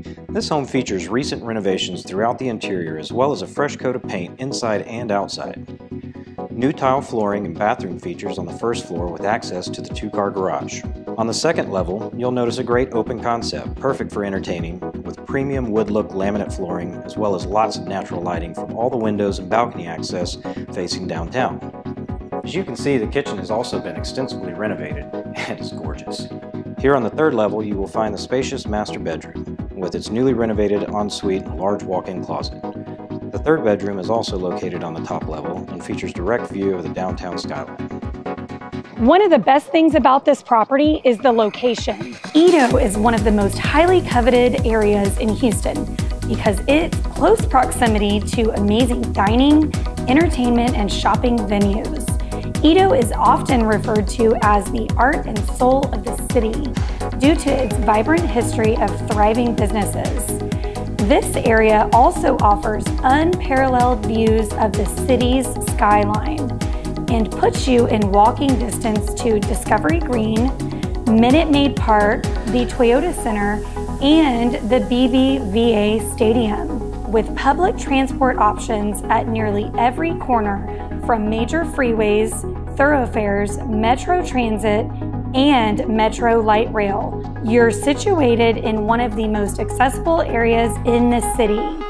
This home features recent renovations throughout the interior as well as a fresh coat of paint inside and outside. New tile flooring and bathroom features on the first floor with access to the two-car garage. On the second level, you'll notice a great open concept, perfect for entertaining, with premium wood-look laminate flooring as well as lots of natural lighting from all the windows and balcony access facing downtown. As you can see, the kitchen has also been extensively renovated and is gorgeous. Here on the third level, you will find the spacious master bedroom with its newly renovated ensuite and large walk-in closet. The third bedroom is also located on the top level and features direct view of the downtown skyline. One of the best things about this property is the location. Edo is one of the most highly coveted areas in Houston because its close proximity to amazing dining, entertainment, and shopping venues. Edo is often referred to as the heart and soul of the city due to its vibrant history of thriving businesses. This area also offers unparalleled views of the city's skyline and puts you in walking distance to Discovery Green, Minute Maid Park, the Toyota Center, and the BBVA Stadium. With public transport options at nearly every corner from major freeways, thoroughfares, Metro Transit, and Metro Light Rail, you're situated in one of the most accessible areas in the city.